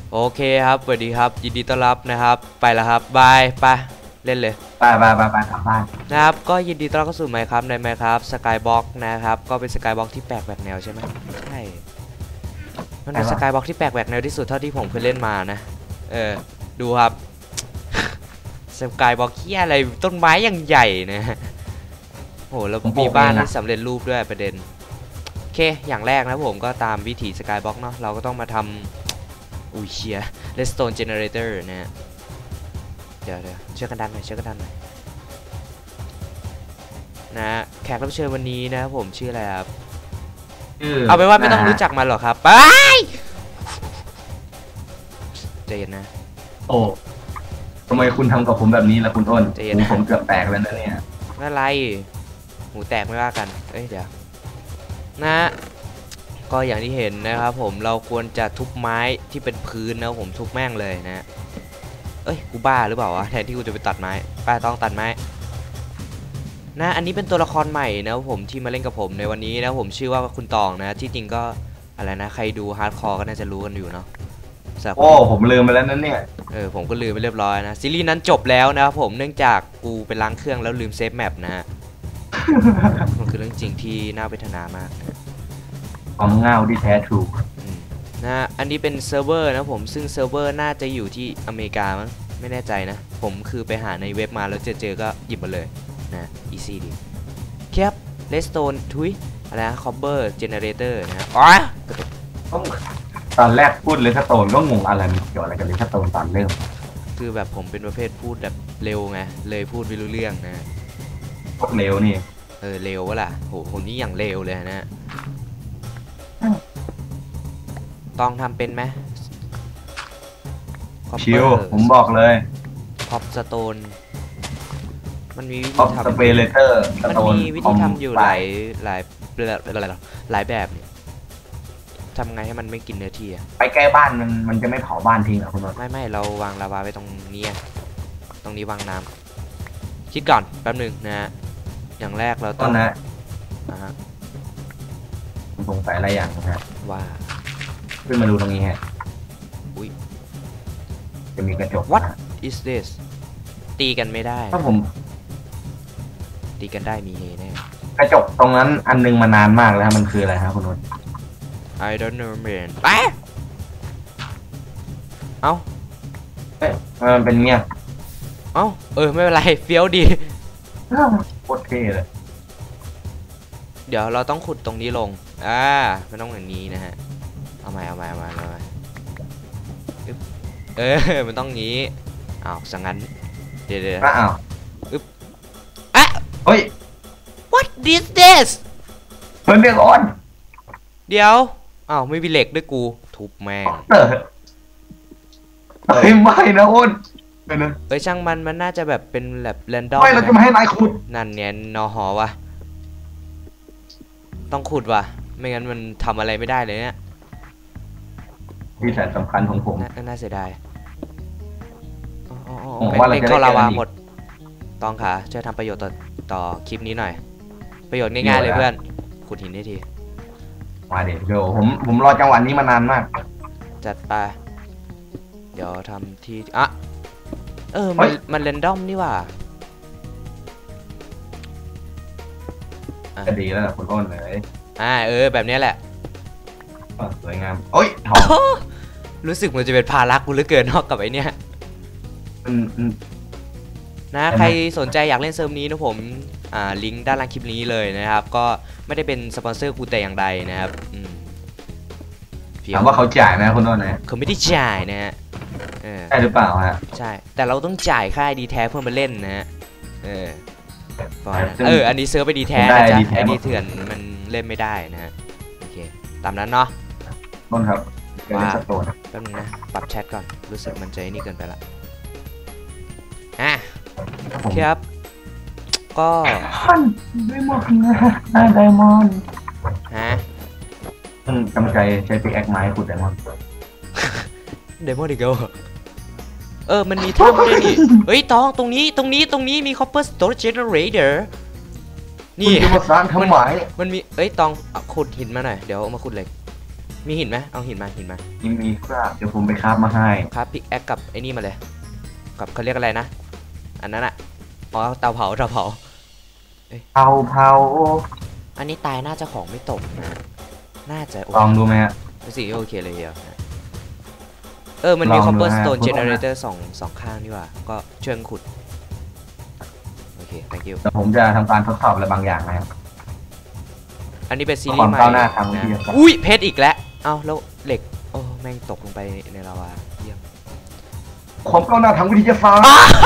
โอเคครับสวัสดีครับยินดีต้อนรับนะครับไปแล้วครับบายไปเล่นเลยไปกลับบ้านนะครับก็ยินดีต้อนรับเข้าสู่MinecraftในMinecraft Skyboxนะครับก็เป็น Skybox ที่แปลกแหวกแนวใช่ไหมใช่มันเป็น Skybox ที่แปลกแหวกแนวที่สุดเท่าที่ผมเคยเล่นมานะดูครับ Skybox เหี้ยอะไรต้นไม้อย่างใหญ่นะโอ้แล้วมีบ้านที่สำเร็จรูปด้วยประเด็นโอเคอย่างแรกนะผมก็ตามวิถี Skybox เนาะเราก็ต้องมาทำอุ้ยเชีย Redstone Generator นะเดี๋ยวเชื่อกันดันหน่อยนะแขกรับเชิญวันนี้นะผมชื่ออะไรครับเอาไปว่าไม่ต้องรู้จักมันหรอกครับไปใจเย็นนะโอ้ทำไมคุณทำกับผมแบบนี้ล่ะคุณอ้นใจเย็นผมเกือบแตกแล้วนะเนี่ยไม่อะไรหูแตกไม่ว่ากันเดี๋ยวนะก็อย่างที่เห็นนะครับผมเราควรจะทุบไม้ที่เป็นพื้นนะผมทุบแม่งเลยนะกูบ้าหรือเปล่าวะแทนที่กูจะไปตัดไม้ป้าต้องตัดไม้นะอันนี้เป็นตัวละครใหม่นะผมที่มาเล่นกับผมในวันนี้นะผมชื่อว่าคุณตองนะที่จริงก็อะไรนะใครดูฮาร์ดคอร์ก็น่าจะรู้กันอยู่เนาะโอ้ผมลืมไปแล้วนั่นเนี่ยผมก็ลืมไปเรียบร้อยนะซีรีส์นั้นจบแล้วนะครับผมเนื่องจากกูไปล้างเครื่องแล้วลืมเซฟแมปนะฮะ มันคือเรื่องจริงที่น่าเวทนามากนะความเงาที่แท้ทรูนะอันนี้เป็นเซิร์ฟเวอร์นะผมซึ่งเซิร์ฟเวอร์น่าจะอยู่ที่อเมริกามั้งไม่แน่ใจนะผมคือไปหาในเว็บมาแล้วเจอก็หยิบมาเลยนะอีซี่ดีครับเลสโตนทุยอะไรนะคอปเปอร์เจเนเรเตอร์นะอ๋อตอนแรกพูดเลสโตนก็งงอะไรมันเกี่ยวอะไรกับเลสโตนตอนเริ่มคือแบบผมเป็นประเภทพูดแบบเร็วไงเลยพูดไม่รู้เรื่องนะพวกเร็วนี่เร็ววะล่ะโหผมนี่อย่างเร็วเลยนะต้องทำเป็นไหมชิวผมบอกเลยคอปสโตนมันมีวิธีทำสเปเลเตอร์มันมีวิธีทำอยู่หลายแบบทำไงให้มันไม่กินเนื้อที่ไปใกล้บ้านมันจะไม่เผาบ้านทิ้งอ่ะคุณนนท์ไม่เราวางลาวาไว้ตรงนี้ตรงนี้วางน้ำคิดก่อนแป๊บหนึ่งนะอย่างแรกเราต้องนะผมสงสัยอะไรอย่างนะว่าขึ้นมาดูตรงนี้ฮะอุ้ยจะมีกระจก What is this ตีกันไม่ได้ถ้าผมตีกันได้มีเฮแน่กระจกตรงนั้นอันนึงมานานมากแล้วมันคืออะไรครับคุณนนท์ I don't know man ไปเอามันเป็นเงี้ยไม่เป็นไรเฟี้ยวดีโคตรเท่เลยเดี๋ยวเราต้องขุดตรงนี้ลงมันต้องอย่างนี้นะฮะเอาใหม่มันต้องงี้สังงั้นเดี๋ยวเฮ้ย What is this เพื่อนเรียกออนเดี๋ยวไม่มีเหล็กด้วยกูทุบแม่งไม่นะอ้นช่างมันน่าจะแบบเป็นแบบแรนดอมไม่เราจะมาให้นายขุดนั่นเนี่ยนอหอวะต้องขุดวะไม่งั้นมันทำอะไรไม่ได้เลยเนี่ยที่แสนสำคัญของผมน่าเสียดายเล็กเข้าลาวาหมดต้องค่ะช่วยทำประโยชน์ต่อคลิปนี้หน่อยประโยชน์ง่ายๆเลยเพื่อนขุดหินได้ทีมาเดี๋ยวผมรอจังหวะนี้มานานมากจัดไปเดี๋ยวทำที่มันเรนดอมนี่ว่าจะดีแล้วนะคุณอ้นเลยแบบนี้แหละสวยงามโอ้ยรู้สึกมันจะเป็นภาระกูเหลือเกินนอกกับไอ้นี่นะใครสนใจอยากเล่นเซิร์ฟนี้นะผมลิงก์ด้านล่างคลิปนี้เลยนะครับก็ไม่ได้เป็นสปอนเซอร์กูแต่อย่างใดนะครับถามว่าเขาจ่ายไหมคุณอ้นนะเขาไม่ได้จ่ายนะฮะใช่หรือเปล่าฮะใช่แต่เราต้องจ่ายค่าดีแท้เพื่อมาเล่นนะฮะอันนี้เซิร์ฟไปดีแท้นะจ๊ะไอดีเถื่อนมันเล่นไม่ได้นะฮะโอเคตามนั้นเนาะต้นครับว่าแป๊บนึงนะปรับแชทก่อนรู้สึกมันใจนี่เกินไปละครับก็ไดมอนด์นะไดมอนด์กำใจใช้ปิกแอคไม้ขุดไดมอนด์อีกแล้วมันมีถ้ำด้วยนี่ตรงนี้มี copper storage generator นี่จะมาสร้างทำไมมันมีตองขุดหินมาหน่อยเดี๋ยวเอามาขุดเหล็กมีหินไหมเอาหินมามีครับเดี๋ยวผมไปคราฟมาให้ครับพิกแอคกับไอ้นี่มาเลยกับเขาเรียกอะไรนะอันนั้นอะอ๋อเตาเผาเผาอันนี้ตายน่าจะของไม่ตกนะน่าจะลองดูไหมฮะสิโอเคเลยเฮียมันมี cobblestone generator สองข้างนี่ว่าก็ช่วยขุดโอเค thank you แต่ผมจะทำการทดสอบอะไรบางอย่างนะครับอันนี้เป็นซีรีส์ใหม่นะอุ้ยเพชรอีกแล้วเอ้าแล้วเหล็กโอ้แม่งตกลงไปในลาวาเยี่ยมความก้าวหน้าทางวิทยาศาสตร์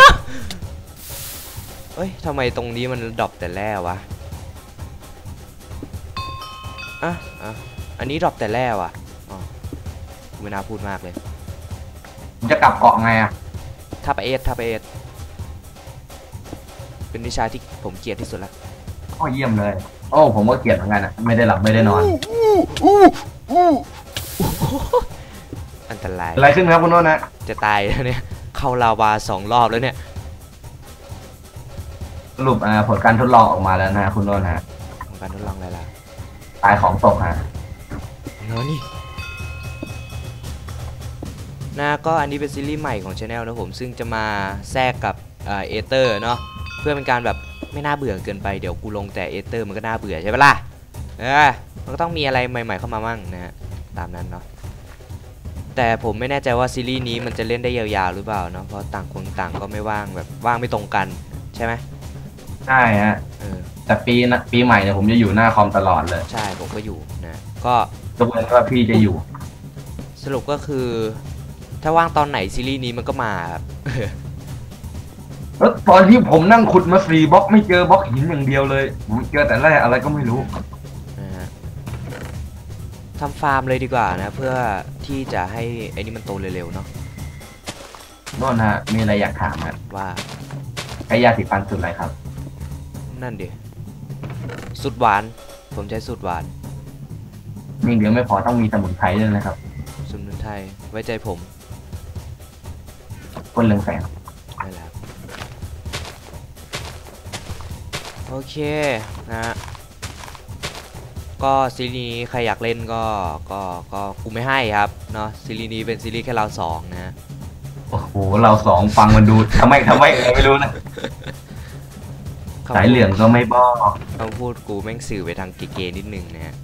เอ้ยทำไมตรงนี้มันดรอปแต่แร่วะอันนี้ดรอปแต่แร่วะอ๋อไม่น่าพูดมากเลยผมจะกลับเกาะไงอะทับเอสเป็นวิชาที่ผมเกลียดที่สุดละข้อเยี่ยมเลยโอ้ผมก็เกลียดเหมือนกันอะไม่ได้หลับไม่ได้นอนอันตรายอะไรขึ้นครับคุณโน้นนะจะตายแล้วเนี่ยเข้าลาวา2 รอบแล้วเนี่ยสรุปผลการทดลองออกมาแล้วนะคุณโน้นฮะผลการทดลองอะไรล่ะตายของตกฮะเนาะนี่นะก็อันนี้เป็นซีรีส์ใหม่ของ Channel นะผมซึ่งจะมาแทรกกับเอเตอร์เนาะเพื่อเป็นการแบบไม่น่าเบื่อเกินไปเดี๋ยวกูลงแต่เอเตอร์มันก็น่าเบื่อใช่ปะล่ะมันก็ต้องมีอะไรใหม่ๆเข้ามามั่งนะฮะตามนั้นเนาะแต่ผมไม่แน่ใจว่าซีรีส์นี้มันจะเล่นได้ยาวๆหรือเปล่าเนาะเพราะต่างคนต่างก็ไม่ว่างแบบว่างไม่ตรงกันใช่ไหมใช่ฮะแต่ปีใหม่เนี่ยผมจะอยู่หน้าคอมตลอดเลยใช่ผมก็อยู่นะก็ตัวเองว่าพี่จะอยู่สรุปก็คือถ้าว่างตอนไหนซีรีส์นี้มันก็มาครับแล้วตอนที่ผมนั่งขุดมา4 บล็อกไม่เจอบล็อกหินอย่างเดียวเลยผมเจอแต่แร่อะไรก็ไม่รู้ทำฟาร์มเลยดีกว่านะเพื่อที่จะให้ไอ้นี่มันโตเร็วๆเนาะโน่นฮะมีอะไรอยากถามนะว่าใช้ยาสีฟันสูตรอะไรครับนั่นดิสูตรหวานผมใช้สูตรหวานนี่เดี๋ยวไม่พอต้องมีสมุนไพรด้วยนะครับสมุนไพรไว้ใจผมคนเรืองแสงนั่นแหละโอเคนะก็ซีรีส์นี้ใครอยากเล่นก็กูไม่ให้ครับเนาะซีรีส์นี้เป็นซีรีส์แค่เรา2นะโอ้โหเรา2ฟังมันดูทำไมไม่รู้นะสายเหลืองก็ไม่บอกคำพูดกูแม่งสื่อไปทางเก๋ๆนิดนึงนะฮะ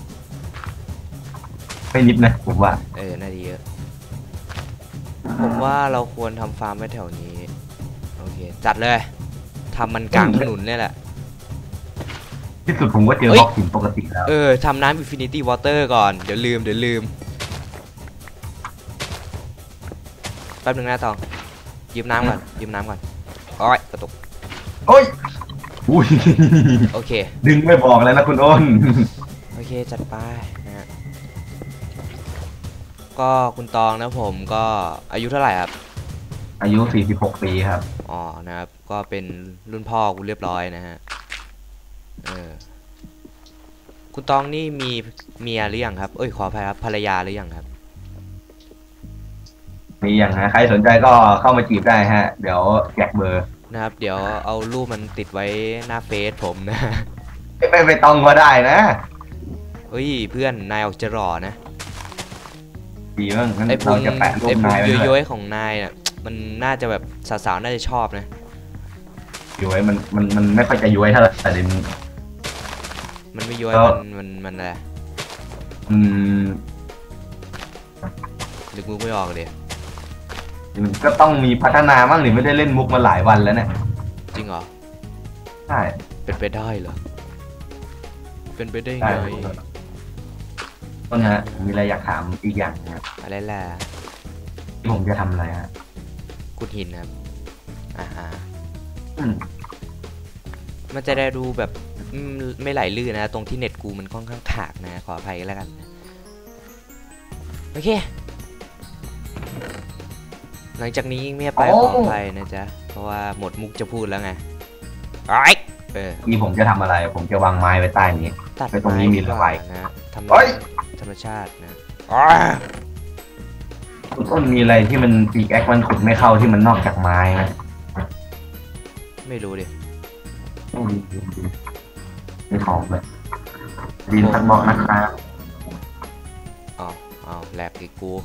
ไม่นิดนะผมว่าน่าดีเยอะผมว่าเราควรทำฟาร์มไว้แถวนี้โอเคจัดเลยทำมันกลางถนนนี่แหละที่สุดผมก็เจอบล็อกหินปกติแล้วทำน้ำ Infinity Water ก่อนเดี๋ยวลืมแป๊บนึงนะตองยืมน้ำก่อนโอ้ยกระตุกโอ้ยอุ้ยโอเคดึงไม่บอกเลยนะคุณอ้นโอเคจัดไปนะฮะก็คุณตองนะผมก็อายุเท่าไหร่ครับอายุ46 ปีครับอ๋อนะครับก็เป็นรุ่นพ่อกูเรียบร้อยนะฮะคุณตองนี่มีเมียหรือยังครับขออภัยครับภรรยาหรือยังครับมีอย่างฮะใครสนใจก็เข้ามาจีบได้ฮะเดี๋ยวแจกเบอร์นะครับเดี๋ยวเอารูปมันติดไว้หน้าเฟซผมนะไปต้องก็ได้นะเพื่อนนายออกจะหล่อนะดีมากไอ้พุงย้อยๆของนายน่ะมันน่าจะแบบสาวๆน่าจะชอบนะย้อยมันไม่ค่อยจะย้อยเท่าไหร่แต่มันไม่ย้อยมันอะไรนึกมุกไม่ออกเลยก็ต้องมีพัฒนาบ้างหรือไม่ได้เล่นมุกมาหลายวันแล้วเนี่ยจริงเหรอใช่เป็นไปได้เหรอเป็นไปได้ไงต้นฮะมีอะไรอยากถามอีกอย่างนะครับอะไรล่ะที่ผมจะทำอะไรฮะขุดหินครับมันจะได้ดูแบบไม่ไหลลื่นนะตรงที่เน็ตกูมันค่อนข้างขากนะขออภัยแล้วกันโอเคหลังจากนี้ยิ่งเงียบไปขออภัยนะจ๊ะเพราะว่าหมดมุกจะพูดแล้วไงนี่ผมจะทำอะไรผมจะวางไม้ไว้ใต้นี้ไปตรงนี้มีอะไรนะธรรมชาตินะคุณต้นมีอะไรที่มันปีกแอคมันขุดไม่เข้าที่มันนอกจากไม้ไหมไม่รู้ดิไม่ของเลยดินสักบอกนะครับอ๋อแหลกอีกกู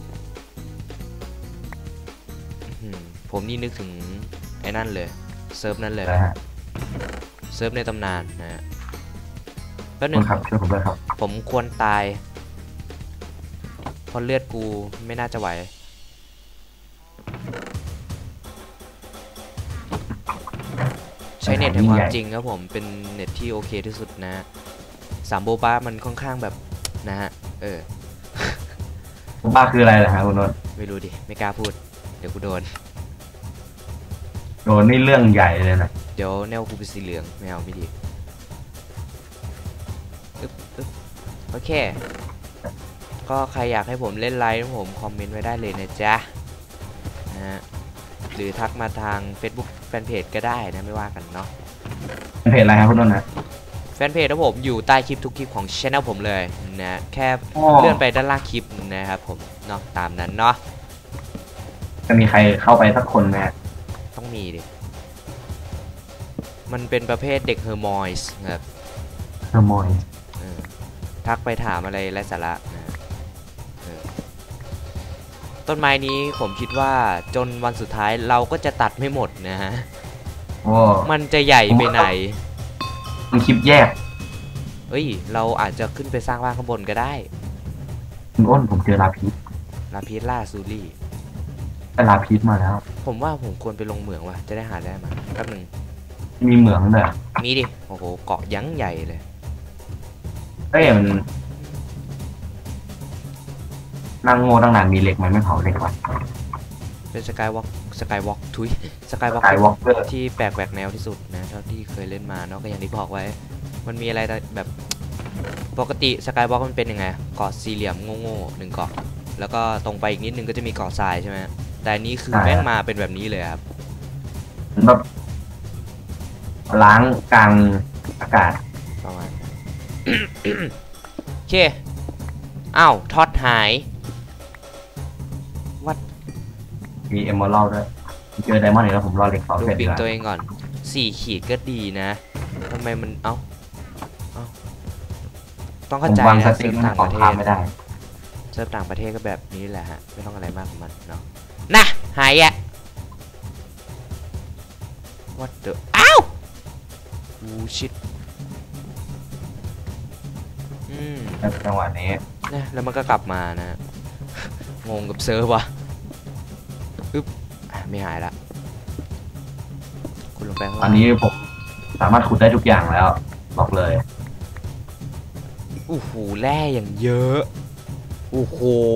ผมนี่นึกถึงไอ้นั่นเลยเซิร์ฟนั่นเลยนะฮะเซิร์ฟในตำนานนะฮะแป๊บนึคุงณครับช่วยผมด้วยครับผมควรตายเพราะเลือดกูไม่น่าจะไหวใช้เน็ตแห่งความจริงครับผมเป็นเน็ตที่โอเคที่สุดนะ3 โบบ้ามันค่อนข้างแบบนะฮะบ้าคืออะไรล่ะฮะคุณนนท์ไม่รู้ดิไม่กล้าพูดเดี๋ยวกูโดนโดนนี่เรื่องใหญ่เลยนะเดี๋ยวแนวกูเป็นสีเหลืองไม่เอาไม่ดีโอเคก็ใครอยากให้ผมเล่นไลฟ์ผมคอมเมนต์ไว้ได้เลยนะจ๊ะนะฮะหรือทักมาทาง Facebook แฟนเพจก็ได้นะไม่ว่ากันเนาะเพจอะไรครับคุณนนท์นะแฟนเพจของผมอยู่ใต้คลิปทุกคลิปของช่องผมเลยนะแค่อ๋อเลื่อนไปด้านล่างคลิปนะครับผมเนาะตามนั้นเนาะจะมีใครเข้าไปสักคนไหมฮะต้องมีดิมันเป็นประเภทเด็กเฮอร์มอยส์ครับขโมยทักไปถามอะไรไร้สาระนะต้นไม้นี้ผมคิดว่าจนวันสุดท้ายเราก็จะตัดไม่หมดนะฮะโอ้มันจะใหญ่ไปไหนมีคลิปแยกเอ้ยเราอาจจะขึ้นไปสร้างบ้านข้างบนก็ได้คุณอ้นผมเจอลาพีสลาพิสล่าซูรี่แต่ลาพีสมาแล้วผมว่าผมควรไปลงเหมืองว่ะจะได้หาได้มาแป๊บหนึงมีเหมืองเลยมีดิโอ้โหเกาะยั้งใหญ่เลยเอ้ยมันนั่งโง่ตั้งนานมีเหล็กมันไม่เผาเหล็กวะเป็นสกายวอล์กทุยสกายวอล์สกายวอล์กเกอร์ที่แปลกแหวกแนวที่สุดนะเท่าที่เคยเล่นมาเนาะก็อย่างที่บอกไว้ มันมีอะไรแบบปกติสกายวอล์กมันเป็นยังไงเกาะสี่เหลี่ยมโง่ๆหนึ่งเกาะแล้วก็ตรงไปอีกนิดนึงก็จะมีเกาะทรายใช่ไหมแต่อันนี้คือแม่งมาเป็นแบบนี้เลยครับแบบล้างกลางอากาศประมาณ โอเคอ้าวท็อตหายวัดมีเอมเมอรัลด้วยเจอไดมอนด์อีกแล้วผมรอเหล็กเผาดูเสร็จดีปิงกว่าตัวเองก่อน4 ขีดก็ดีนะทำไมมันเอ้าต้องผเข้าม ใจวางสนะติ๊เซิกร์ฟมันต่างขปองระเทข้ามศไม่ได้เซิร์ฟต่างประเทศก็แบบนี้แหละฮะไม่ต้องอะไรมากของมันเนาะนะหายอ่ะ what the อ้าววูชิตจังหวะนี้นะแล้วมันก็กลับมานะ งงกับเซิร์ฟวะอึ๊บไม่หายละคุณลงไปข้างตอล่าน งนี้ผมสามารถขุดได้ทุกอย่างแล้วบอกเลยโอ้โหแร่อย่างเยอะโอ้โห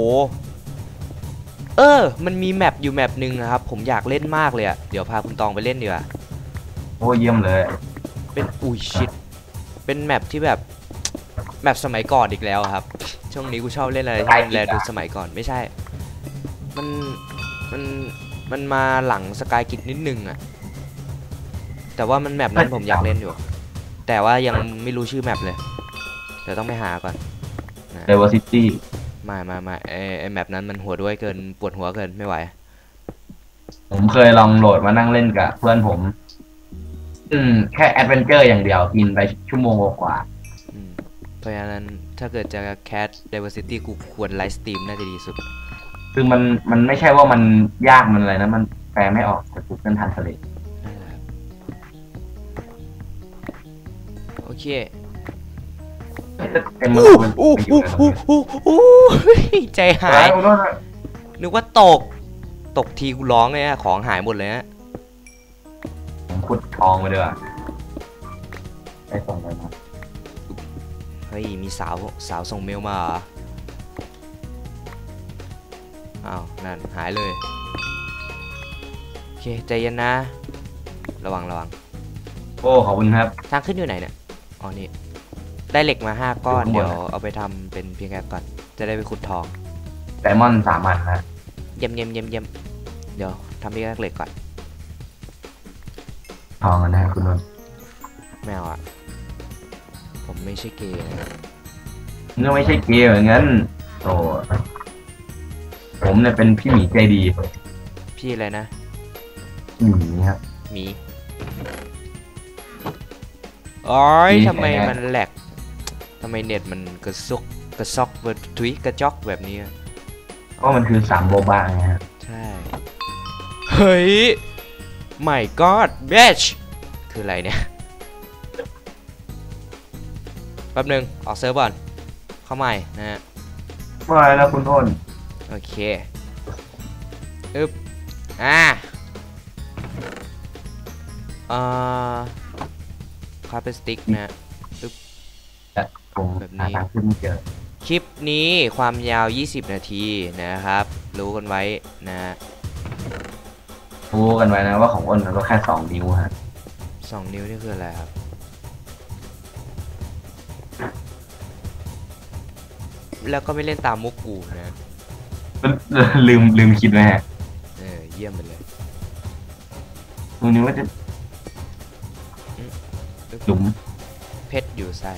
มันมีแมปอยู่แมปหนึ่งนะครับผมอยากเล่นมากเลยอะเดี๋ยวพาคุณตองไปเล่นดีกว่าโอ้เยี่ยมเลยเป็นอุ้ยชิตเป็นแมปที่แบบแมปสมัยก่อนอีกแล้วครับช่วงนี้กูชอบเล่นอะไรที่มันแลดูสมัยก่อนไม่ใช่มันมันมาหลังสกายกิจนิดนึงอะแต่ว่ามันแมปนั้นผมอยากเล่นอยู่แต่ว่ายังไม่รู้ชื่อแมปเลยเดี๋ยวต้องไปหาก่อน Diversity ไม่ไอแมปนั้นมันหัวด้วยเกินปวดหัวเกินไม่ไหวผมเคยลองโหลดมานั่งเล่นกับเพื่อนผม แค่แอดเวนเจอร์อย่างเดียวกินไปชั่วโมงกว่าเพราะฉะนั้นถ้าเกิดจะแคส diversity กูควรไลฟ์สตรีมน่าจะดีสุดคือมันไม่ใช่ว่ามันยากมันอะไรนะ มันแปลไม่ออกแต่ Google Translate นั่นแหละครับโอเคเต็มมือมันไปอยู่ในตรงนี้ใจหาย นึกว่าตกทีกูร้องเลยฮะของหายหมดเลยฮะผมขุดทองมาด้วยได้ส่งไปมาเฮ้ยมีสาวส่งเมลมาเหรออ้าวนั่นหายเลยโอเคใจเย็นนะระวังโอ้ขอบคุณครับทางขึ้นอยู่ไหนเนี่ยอ๋อนี่ได้เหล็กมา5 ก้อนอยู่เดี๋ยวข้างบนเอาไปทำเป็นเพียงแค่ก่อนจะได้ไปขุดทองไดมอนด์3 อันนะเยี่ยมเดี๋ยวทำเพียงแค่เหล็กก่อนทองกันนะคุณนนท์ไม่เอาอะผมไม่ใช่เกย์นะครับก็ไม่ใช่เกย์เหมือนกันโอ้ผมเนี่ยเป็นพี่หมีใจดีพี่อะไรนะพี่หมีครับหมีโอ้ยหมีทำไมแท้มันแหลกทำไมเน็ตมันกระซุกกระซอกทุยกระจอกแบบนี้เพราะมันคือสามโบบาไงฮะใช่ เฮ้ย my god bitch คืออะไรเนี่ย แป๊บหนึงออกเซิร์ฟก่อนเข้าใหม่นะฮะว่าแล้วคุณอ้นโอเคอึ๊บคาร์ปสติ๊กนะผมแบบนี้หาทางขึ้นไม่เจอคลิปนี้ความยาว 20 นาทีนะครับ รู้กันไว้นะรู้กันไว้นะว่าของอ้นมันก็แค่2 นิ้วฮะ 2 นิ้วนี่คืออะไรครับ แล้วก็ไม่เล่นตามมุกกูนะลืมคิดไหมฮะเยี่ยมไปเลยมึงนึกว่าจะหลุมเพชรอยู่ใส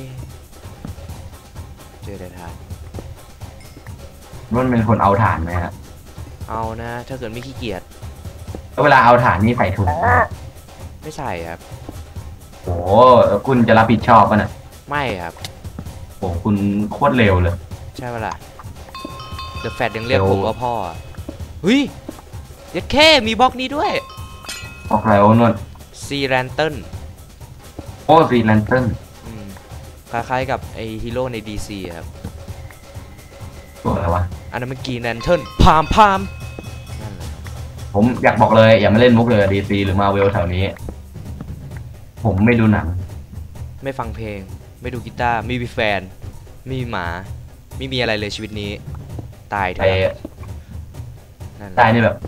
เจอได้ทานมันเป็นคนเอาถ่านไหมฮะเอานะ ถ้าเกิดไม่ขี้เกียจแล้วเวลาเอาถ่านนี่ใส่ถุงไหมฮะไม่ใส่ครับโอ้แล้วคุณจะรับผิดชอบป่ะน่ะไม่ครับโอ้คุณโคตรเร็วเลยใช่เวลา The Fat ยังเรียกเร็วผมว่าพ่ออะเฮ้ยยัดแค่มีบล็อกนี้ด้วยออกแล้วนวลซีแรนเติลโอ้ซีแลนเติลคล้ายๆกับไอฮีโร่ใน DC ครับตัวอะไรวะอันนั้นมันกรีนแลนเทิร์นพามนั่นแหละผมอยากบอกเลยอย่ามาเล่นมุกเลยดีซีหรือมาเวลแถวนี้ ผมไม่ดูหนังไม่ฟังเพลง ไม่ดูกีตาร์ไม่มีแฟน ไม่มีหมา ไม่มีอะไรเลยชีวิตนี้ ตายเถไปอะนั่นแหได้ละนี่แบบ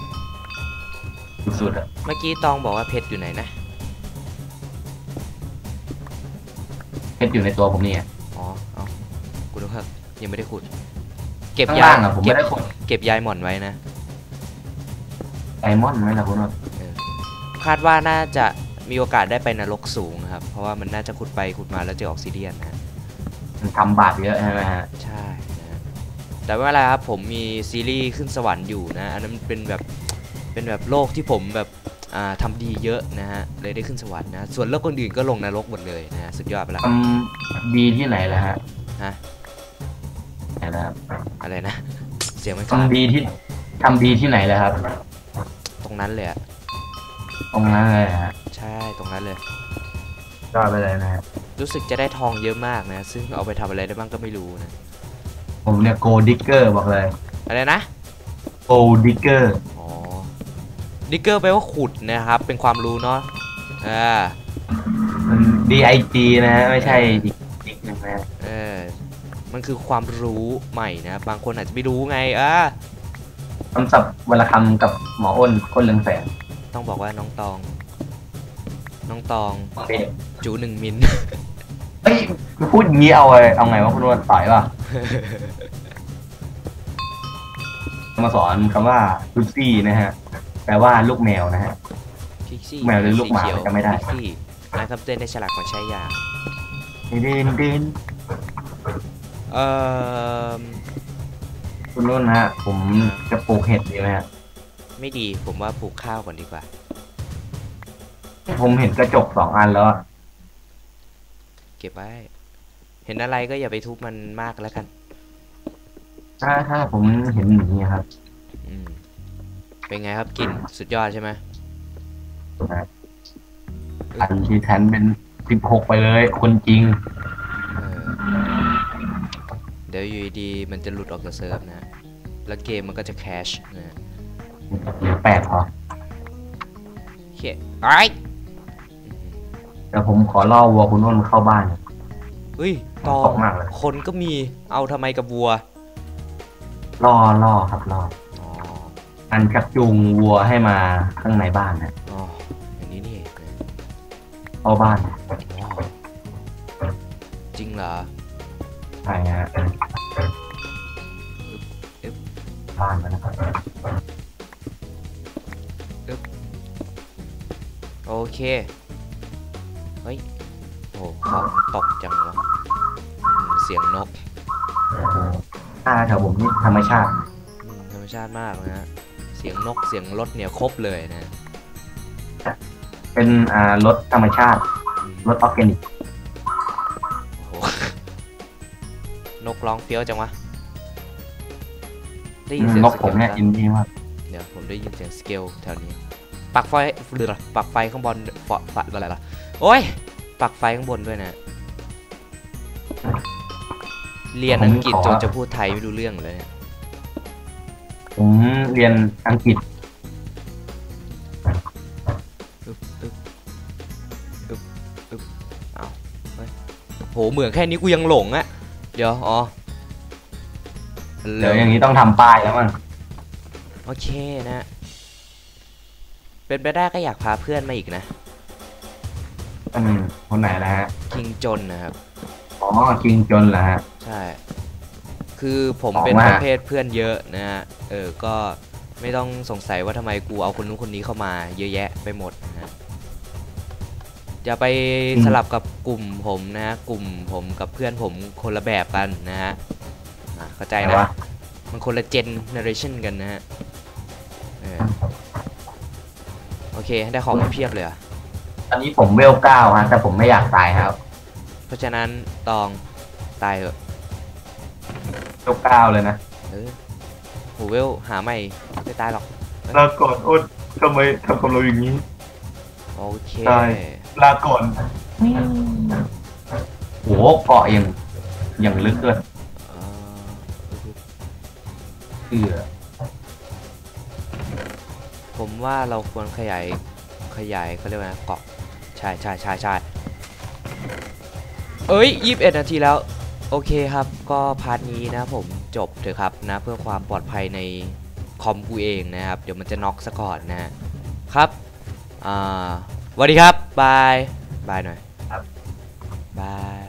สุดๆอะเมื่อกี้ตองบอกว่าเพชรอยู่ไหนนะเพชรอยู่ในตัวผมนี่อ๋อ เอากูดูครับยังไม่ได้ขุด เก็บข้างยาล่างอะผมไม่ได้ขุดเก็บยายหม่อนไว้นะไดมอนด์ไหมล่ะคุณว่าคาดว่าน่าจะมีโอกาสได้ไปนรกสูงครับ เพราะว่ามันน่าจะขุดไปขุดมาแล้วเจอออกซิเดียนนะมันทำบาปเยอะใช่ไหมฮะใช่นะแต่ไม่เป็นไรครับผมมีซีรีส์ขึ้นสวรรค์อยู่นะอันนั้นเป็นแบบโลกที่ผมแบบทำดีเยอะนะฮะเลยได้ขึ้นสวรรค์นะส่วนโลกคนอื่นก็ลงนรกหมดเลยนะสุดยอดไปละทำดีที่ไหนล่ะฮะฮะไหนนะครับอะไรนะ เสียงมันกลาทำดีที่ไหนเลยครับตรงนั้นเลยอะตรงนั้นเลยฮะใช่ตรงนั้นเลยยอดไปเลยนะฮะรู้สึกจะได้ทองเยอะมากนะซึ่งเอาไปทำอะไรได้บ้างก็ไม่รู้นะผมเนี่ยโกดิกเกอร์บอกเลยอะไรนะโกดิกเกอร์อ๋อดิกเกอร์แปลว่าขุดนะครับเป็นความรู้เนาะมัน DIG นะฮะไม่ใช่ดิกนะฮะมันคือความรู้ใหม่นะบางคนอาจจะไม่รู้ไงคำศัพท์วรรณคำกับหมออ้นคนเรืองแสงต้องบอกว่าน้องตองจู1 มิลเฮ้ยพูดอย่างนี้เอาไงวะคุณนวลต่อยป่ะ มาสอนคำว่าลูซี่นะฮะแปลว่าลูกแมวนะฮะพิกซี่แมวหรือลูกหมาสีเขียวจำไม่ได้พิกซี่นะครับเต้นในฉลากของใช้ยาดินคุณนุ่นฮะผมจะปลูกเห็ดดีไหมฮะไม่ดีผมว่าปลูกข้าวก่อนดีกว่าผมเห็นกระจก2 อันแล้วอะเก็บไว้เห็นอะไรก็อย่าไปทุบมันมากแล้วกันถ้าผมเห็นอย่างนี้ครับเป็นไงครับกลิ่นสุดยอดใช่ไหมอันที่แทนเป็น16ไปเลยคนจริงเดี๋ยวอยู่ดีๆมันจะหลุดออกจากเซิร์ฟนะแล้วเกมมันก็จะแคชนะเหลือ8พอโอเคไอ้เดี๋ยวผมขอล่อวัวคุณนุ่นเข้าบ้านเฮ้ยตอตกมากเลยคนก็มีเอาทำไมกับวัวล่อครับล่ออ๋ออันชักจูงวัวให้มาข้างในบ้านนะอ๋ออย่างนี้นี่เองนะเข้าบ้านอ๋อจริงเหรอใช่ฮะบ้านนะครับโอเคเฮ้ยโอ้ของตกจังวะเสียงนกแถวผมนี่ธรรมชาติธรรมชาติมากนะฮะเสียงนกเสียงรถเนี่ยครบเลยนะเป็นรถธรรมชาติรถออร์แกนิกโอ้โหนกกร้องเฟี้ยวจังวะได้ยินเสียงนกสผเกมลเนี่ยตันอินดี้มากเดี๋ยวผมได้ยินเสียงสเกลแถวนี้ปักไฟหรือปักไฟข้างบนฝัดอะไรล่ะโอ้ยปักไฟข้างบนด้วยนะเรียนอังกฤษจนจะพูดไทยไม่รู้เรื่องเลยผมเรียนอังกฤษเอาโหเหมือนแค่นี้กูยังหลงอะเดี๋ยวอ๋อเดี๋ยวอย่างนี้ต้องทำป้ายแล้วมั้งโอเคนะ เป็นไปได้ก็อยากพาเพื่อนมาอีกนะคนไหนนะฮะคิงจนนะครับอ๋อคิงจนเหรอฮะใช่ คือผมบอกเป็นว่าประเภทเพื่อนเยอะนะฮะก็ไม่ต้องสงสัยว่าทำไมกูเอาคนนู้นคนนี้เข้ามาเยอะแยะไปหมดนะฮะอย่าไปสลับกับกลุ่มผมนะฮะกลุ่มผมกับเพื่อนผมคนละแบบกันนะฮะเข้าใจแต่นะว่ามันคนละเจนเนอเรชันกันนะฮะโอเคได้ของมาเพียบเลยอะตอนนี้ผมเวล9ฮะแต่ผมไม่อยากตายครับเพราะฉะนั้นตองตายเหอะเวล9เลยนะโหเวลหาใหม่ไม่ตายหรอกลาก่อนอ้นทำไมทำกับเราอย่างนี้โอเคตาย ลาก่อนโหเกาะอย่างลึกเลยเอ่อ ผมว่าเราควรขยายเขาเรียกว่าเกาะใช่เอ้ย21 นาทีแล้วโอเคครับก็พาร์ทนี้นะผมจบเถอะครับนะเพื่อความปลอดภัยในคอมกูเองนะครับเดี๋ยวมันจะน็อกซะก่อนนะครับสวัสดีครับบายหน่อยครับบาย